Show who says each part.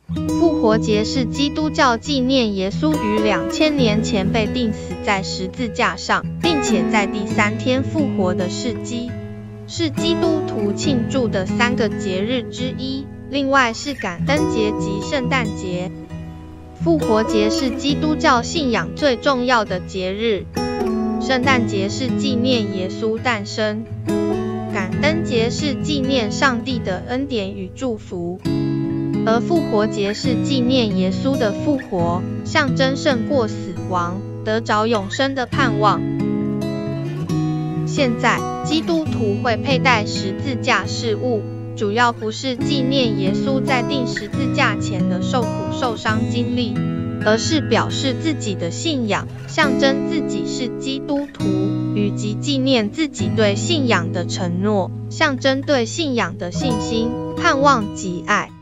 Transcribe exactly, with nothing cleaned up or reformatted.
Speaker 1: 复活节是基督教纪念耶稣于两千年前被钉死在十字架上，并且在第三天复活的事迹，是基督徒庆祝的三个节日之一。另外是感恩节及圣诞节。复活节是基督教信仰最重要的节日，圣诞节是纪念耶稣诞生，感恩节是纪念上帝的恩典与祝福，而复活节是纪念耶稣的复活，象征胜过死亡，得着永生的盼望。现在，基督徒会佩戴十字架饰物，主要不是纪念耶稣在钉十字架前的受苦受伤经历，而是表示自己的信仰，象征自己是基督徒，以及纪念自己对信仰的承诺，象征对信仰的信心、盼望及爱。